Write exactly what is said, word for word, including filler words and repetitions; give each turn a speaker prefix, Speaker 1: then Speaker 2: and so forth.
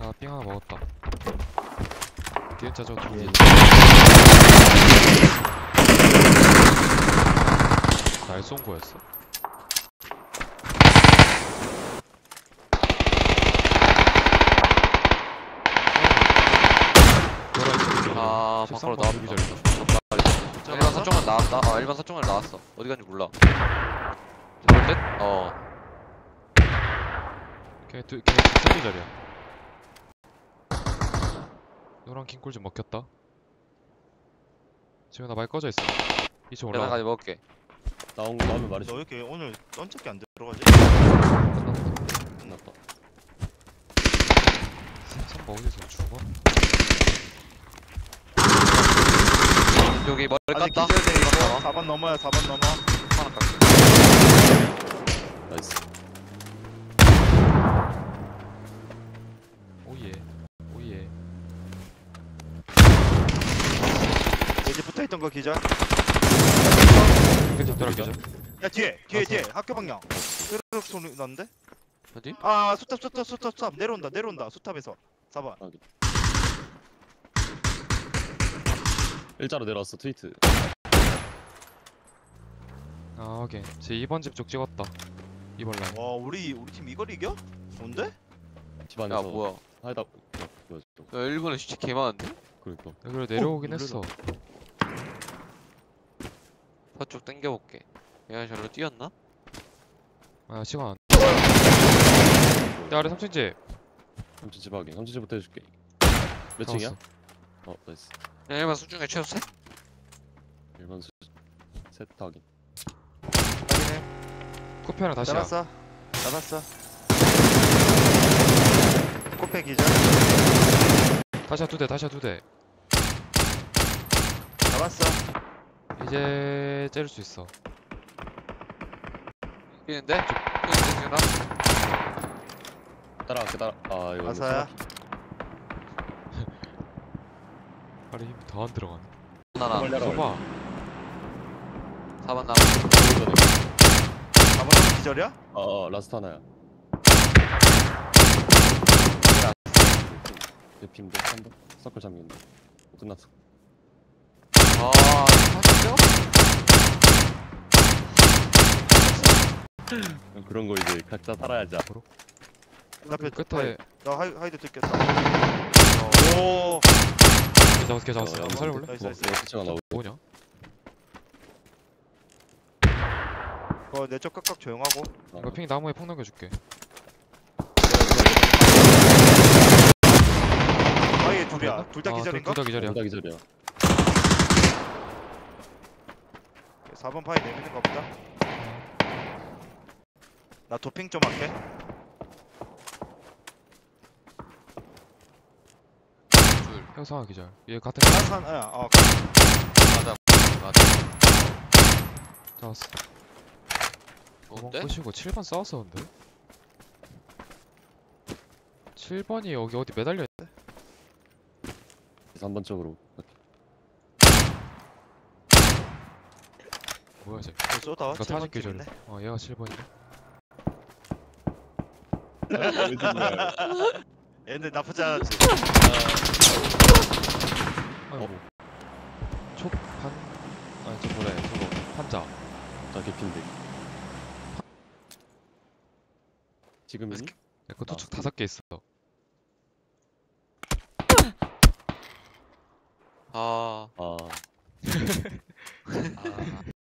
Speaker 1: 나 삥 하나 먹었다. 기은차 저 두 개. 날 쏜 거였어?
Speaker 2: 아, 밖으로 나와.
Speaker 1: 기절이다.
Speaker 2: 일반 사정을 나왔다. 아, 일반 사정을 나왔어. 어디 간지 몰라. 될 듯? 어.
Speaker 1: 걔 두, 걔 두 기절이야. 노란 킹꿀 좀 먹혔다. 지금 나 말 꺼져 있어. 이층 올라가.
Speaker 2: 계단까지 먹을게.
Speaker 3: 나온 거 나오면 말해줘.
Speaker 4: 너 왜 이렇게 오늘 던쩍게 안 들어가지?
Speaker 3: 끝났다.
Speaker 1: 선거 어디서 죽어?
Speaker 2: 여기 머리
Speaker 4: 아직
Speaker 2: 깠다.
Speaker 4: 기절돼 있고
Speaker 2: 나와.
Speaker 4: 사 번 넘어야 사 번 넘어.
Speaker 2: 하나 깎게.
Speaker 3: 나이스.
Speaker 1: 오예. 오예.
Speaker 4: 여기 붙어있던 거 기절.
Speaker 1: 이게 뒷돌아 기절.
Speaker 4: 야 뒤에 뒤에
Speaker 1: 아,
Speaker 4: 뒤에 학교 방향. 르륵 소리 났는데?
Speaker 2: 어디?
Speaker 4: 아 수탑 수탑 수탑 수탑 내려온다 내려온다 수탑에서 사 번.
Speaker 3: 일자로 내려왔어 트위트.
Speaker 1: 아 오케이. 제 이 번 집 쪽 찍었다. 이번 라인.
Speaker 4: 와 우리 우리 팀 이걸 이겨? 뭔데?
Speaker 3: 집 안에서.
Speaker 2: 야, 뭐야.
Speaker 3: 하이다. 뭐야 저.
Speaker 2: 야, 일본에 진짜 개 많은데?
Speaker 3: 그러니까.
Speaker 1: 여기로 내려오긴
Speaker 4: 어,
Speaker 1: 했어.
Speaker 2: 서쪽 땡겨볼게. 얘가 저로 뛰었나?
Speaker 1: 아 시간 안. 야 아래 삼 층 집.
Speaker 3: 삼촌 집 확인. 삼촌 집부터 해줄게. 몇 층이야?
Speaker 1: 잡았어.
Speaker 3: 어 나이스.
Speaker 2: 야, 일반 수중에 최소 셋?
Speaker 3: 일반 수. 셋 확인.
Speaker 4: 확인해.
Speaker 1: 쿠페랑 다시야.
Speaker 4: 잡았어. 잡았어. 코페 기절.
Speaker 1: 다시야 두 대. 다시야 두 대.
Speaker 4: 잡았어.
Speaker 1: 이제 째릴 수 있어.
Speaker 2: 뛰는데? 뛰는데? 나
Speaker 3: 따라갈게 따라. 아 이거.
Speaker 4: 아사야.
Speaker 1: 아래 힘이 더 안 들어가네.
Speaker 2: 하나.
Speaker 3: 빨리 따라가.
Speaker 1: 봐봐.
Speaker 2: 사 번 나무.
Speaker 4: 사 번 기절이야?
Speaker 3: 어, 어 라스트 하나야. 대피인데 삼 번. 서클 잠긴데. 끝났어.
Speaker 2: 아, 사진요?
Speaker 3: 그런 거 이제 각자 살아야지.
Speaker 1: 앞으로.
Speaker 4: 앞에
Speaker 1: 끝에
Speaker 4: 나 하이, 하이드 뜯겠다. 오.
Speaker 1: 걔 잡았어. 걔 잡았어.
Speaker 3: 어,
Speaker 1: 한번 살려볼래?
Speaker 4: 나이스,
Speaker 3: 뭐,
Speaker 4: 나이스.
Speaker 3: 뭐 피치가 나오고.
Speaker 1: 뭐냐?
Speaker 4: 그거 내쪽 깍깍 조용하고.
Speaker 1: 이거 핑 나무에 폭 넘겨줄게.
Speaker 4: 아얘 둘이야. 둘 다
Speaker 1: 아,
Speaker 4: 기절인가?
Speaker 1: 둘 다 기절이야.
Speaker 3: 둘다 기절이야.
Speaker 4: 사 번 파이 내미는 거 없다. 나 도핑 좀 할게.
Speaker 2: 둘.
Speaker 1: 형상아 기절. 얘 같은 거
Speaker 4: 한산 아, 어,
Speaker 2: 맞아. 맞아.
Speaker 1: 잡았어.
Speaker 2: 뭔데?
Speaker 1: 끄시고 칠 번 싸웠었는데? 칠 번이 여기 어디 매달려 있...
Speaker 3: 삼 번 쪽으로.
Speaker 1: 뭐야 쟤?
Speaker 4: 어, 쏘다.
Speaker 1: 이거
Speaker 4: 칠 번
Speaker 1: 타진 기절이네.
Speaker 4: 팀이네.
Speaker 1: 어 얘가 칠 번이네.
Speaker 4: 얘들 나쁘지 않았지.
Speaker 1: 아이고. 촉판... 아니 저 뭐래 저거 판자.
Speaker 3: 나 개피인데. 지금이니?
Speaker 1: 내거 투축 다섯 개 있어.
Speaker 2: 아,
Speaker 3: 아.